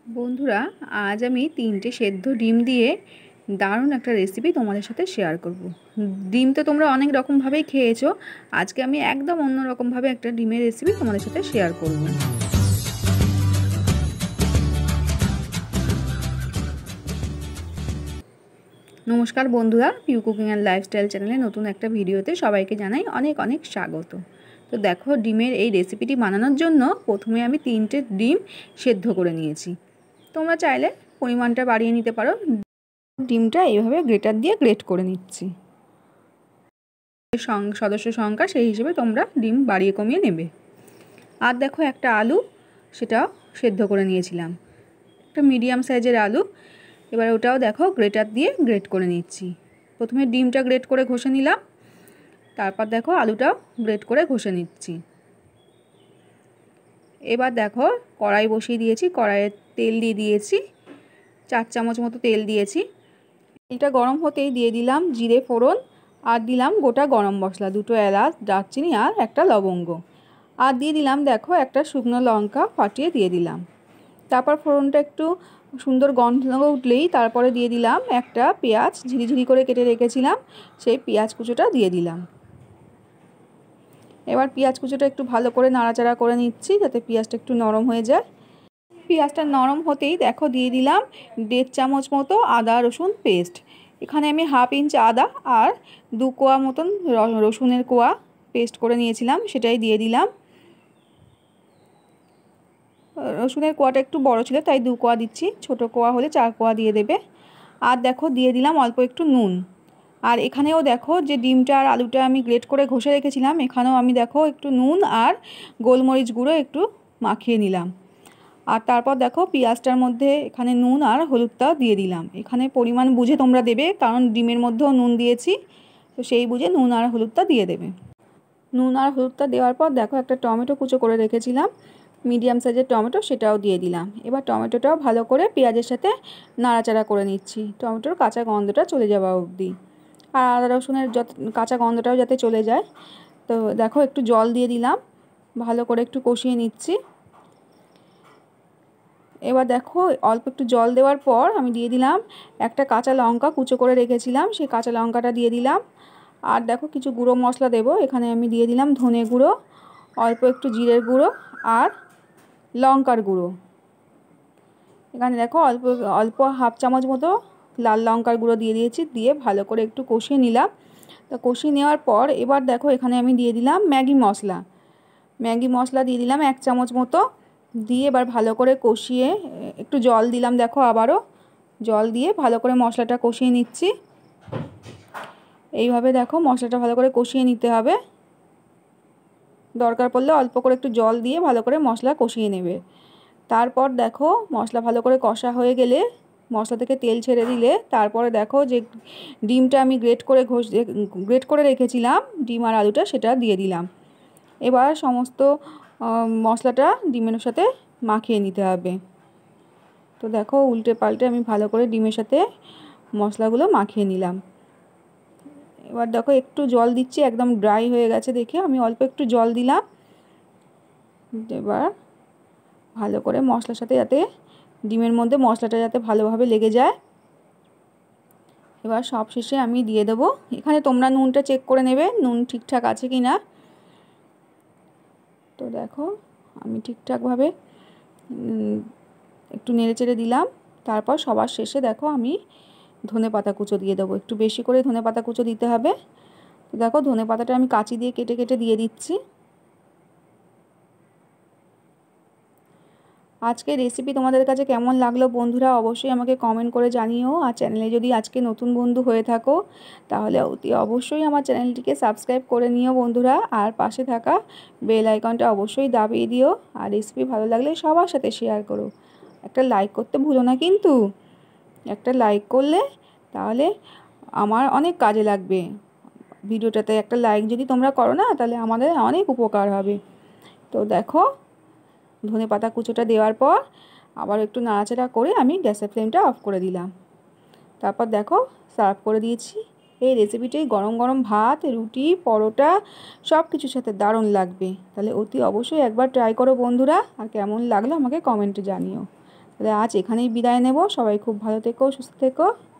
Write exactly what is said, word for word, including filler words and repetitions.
বন্ধুরা, আজ আমি তিনটে সেদ্ধ ডিম দিয়ে দারুণ একটা রেসিপি তোমাদের সাথে শেয়ার করব। ডিম তো তোমরা অনেক রকমভাবেই খেয়েছো, আজকে আমি একদম অন্য রকমভাবে একটা ডিমের রেসিপি তোমাদের সাথে শেয়ার করব। নমস্কার বন্ধুরা, পিউ কুকিং অ্যান্ড লাইফস্টাইল চ্যানেলে নতুন একটা ভিডিওতে সবাইকে জানাই অনেক অনেক স্বাগত। তো দেখো, ডিমের এই রেসিপিটি বানানোর জন্য প্রথমে আমি তিনটে ডিম সেদ্ধ করে নিয়েছি। তোমরা চাইলে পরিমাণটা বাড়িয়ে নিতে পারো। ডিমটা এইভাবে গ্রেটার দিয়ে গ্রেট করে নিচ্ছি। সদস্য সংখ্যা সেই হিসেবে তোমরা ডিম বাড়িয়ে কমিয়ে নেবে। আর দেখো, একটা আলু সেটাও সেদ্ধ করে নিয়েছিলাম, একটা মিডিয়াম সাইজের আলু। এবার ওটাও দেখো গ্রেটার দিয়ে গ্রেট করে নিচ্ছি। প্রথমে ডিমটা গ্রেট করে ঘষে নিলাম, তারপর দেখো আলুটাও গ্রেট করে ঘষে নিচ্ছি। এবার দেখো কড়াই বসিয়ে দিয়েছি, কড়াইয়ে তেল দিয়ে দিয়েছি, চার চামচ মতো তেল দিয়েছি। এটা গরম হতেই দিয়ে দিলাম জিরে ফোড়ন, আর দিলাম গোটা গরম মশলা, দুটো এলাচ, দারচিনি আর একটা লবঙ্গ, আর দিয়ে দিলাম দেখো একটা শুকনো লঙ্কা ফাটিয়ে দিয়ে দিলাম। তারপর ফোড়নটা একটু সুন্দর গন্ধ উঠলেই তারপরে দিয়ে দিলাম একটা পেঁয়াজ ঝিরিঝিরি করে কেটে রেখেছিলাম, সেই পেঁয়াজ কুচোটা দিয়ে দিলাম। এবার পেঁয়াজ কুচোটা একটু ভালো করে নাড়াচাড়া করে নিচ্ছি যাতে পেঁয়াজটা একটু নরম হয়ে যায়। পেঁয়াজটা নরম হতেই দেখো দিয়ে দিলাম দেড় চামচ মতো আদা রসুন পেস্ট। এখানে আমি হাফ ইঞ্চ আদা আর দু কোয়া মতন রসুনের কোয়া পেস্ট করে নিয়েছিলাম, সেটাই দিয়ে দিলাম। রসুনের কোয়াটা একটু বড় ছিল তাই দু কোয়া দিচ্ছি, ছোটো কোয়া হলে চার কোয়া দিয়ে দেবে। আর দেখো দিয়ে দিলাম অল্প একটু নুন। আর এখানেও দেখো যে ডিমটা আর আলুটা আমি গ্রেট করে ঘষে রেখেছিলাম, এখানেও আমি দেখো একটু নুন আর গোলমরিচ গুঁড়ো একটু মাখিয়ে নিলাম। আর তারপর দেখো পেঁয়াজটার মধ্যে এখানে নুন আর হলুদটা দিয়ে দিলাম। এখানে পরিমাণ বুঝে তোমরা দেবে, কারণ ডিমের মধ্যেও নুন দিয়েছি, তো সেই বুঝে নুন আর হলুদটা দিয়ে দেবে। নুন আর হলুদটা দেওয়ার পর দেখো একটা টমেটো কুচো করে রেখেছিলাম, মিডিয়াম সাইজের টমেটো, সেটাও দিয়ে দিলাম। এবার টমেটোটাও ভালো করে পেঁয়াজের সাথে নাড়াচাড়া করে নিচ্ছি, টমেটোর কাঁচা গন্ধটা চলে যাওয়া অবধি, আর আদা রসুনের যত কাঁচা গন্ধটাও যাতে চলে যায়। তো দেখো একটু জল দিয়ে দিলাম, ভালো করে একটু কষিয়ে নিচ্ছি। এবার দেখো অল্প একটু জল দেওয়ার পর আমি দিয়ে দিলাম একটা কাঁচা লঙ্কা কুচো করে রেখেছিলাম, সেই কাঁচা লঙ্কাটা দিয়ে দিলাম। আর দেখো কিছু গুঁড়ো মশলা দেবো, এখানে আমি দিয়ে দিলাম ধনে গুঁড়ো, অল্প একটু জিরের গুঁড়ো আর লঙ্কার গুঁড়ো। এখানে দেখো অল্প অল্প হাফ চামচ মতো লাল লঙ্কার গুঁড়ো দিয়ে দিয়েছি, দিয়ে ভালো করে একটু কষিয়ে নিলাম। তো কষিয়ে নেওয়ার পর এবার দেখো এখানে আমি দিয়ে দিলাম ম্যাগি মশলা, ম্যাগি মশলা দিয়ে দিলাম এক চামচ মতো, দিয়ে এবার ভালো করে কষিয়ে একটু জল দিলাম, দেখো আবারও জল দিয়ে ভালো করে মশলাটা কষিয়ে নিচ্ছি। এইভাবে দেখো মশলাটা ভালো করে কষিয়ে নিতে হবে, দরকার পড়লে অল্প করে একটু জল দিয়ে ভালো করে মশলা কষিয়ে নেবে। তারপর দেখো মশলা ভালো করে কষা হয়ে গেলে, মশলা থেকে তেল ছেড়ে দিলে তারপরে দেখো যে ডিমটা আমি গ্রেট করে ঘষ গ্রেট করে রেখেছিলাম ডিম আর আলুটা, সেটা দিয়ে দিলাম। এবার সমস্ত মশলাটা ডিমের সাথে মাখিয়ে নিতে হবে। তো দেখো উল্টে পাল্টে আমি ভালো করে ডিমের সাথে মশলাগুলো মাখিয়ে নিলাম। এবার দেখো একটু জল দিচ্ছি, একদম ড্রাই হয়ে গেছে দেখে আমি অল্প একটু জল দিলাম। এবার ভালো করে মশলার সাথে যাতে ডিমের মধ্যে মশলাটা যাতে ভালোভাবে লেগে যায়। এবার সব শেষে আমি দিয়ে দেবো, এখানে তোমরা নুনটা চেক করে নেবে নুন ঠিকঠাক আছে কি না। তো দেখো আমি ঠিকঠাকভাবে একটু নেড়ে চেড়ে দিলাম। তারপর সবার শেষে দেখো আমি ধনে পাতা কুচো দিয়ে দেবো, একটু বেশি করে ধনে পাতা কুচো দিতে হবে। তো দেখো ধনে পাতাটা আমি কাঁচি দিয়ে কেটে কেটে দিয়ে দিচ্ছি। আজকে রেসিপি তোমাদের কাছে কেমন লাগলো বন্ধুরা অবশ্যই আমাকে কমেন্ট করে জানিও। আর চ্যানেলে যদি আজকে নতুন বন্ধু হয়ে থাকো তাহলে অতি অবশ্যই আমার চ্যানেলটিকে সাবস্ক্রাইব করে নিও বন্ধুরা, আর পাশে থাকা বেল আইকনটা অবশ্যই দাবিয়ে দিও। আর রেসিপি ভালো লাগলে সবার সাথে শেয়ার করো, একটা লাইক করতে ভুলো না কিন্তু, একটা লাইক করলে তাহলে আমার অনেক কাজে লাগবে। ভিডিওটাতে একটা লাইক যদি তোমরা করো না তাহলে আমাদের অনেক উপকার হবে। তো দেখো ধনে পাতা কুচোটা দেওয়ার পর আবার একটু নাড়াচাড়া করে আমি গ্যাসের ফ্লেমটা অফ করে দিলাম। তারপর দেখো সার্ভ করে দিয়েছি। এই রেসিপিটাই গরম গরম ভাত, রুটি, পরোটা সব কিছুর সাথে দারুণ লাগবে। তাহলে অতি অবশ্যই একবার ট্রাই করো বন্ধুরা, আর কেমন লাগলো আমাকে কমেন্টে জানিও। তাহলে আজ এখানেই বিদায় নেব। সবাই খুব ভালো থেকো, সুস্থ থেকো।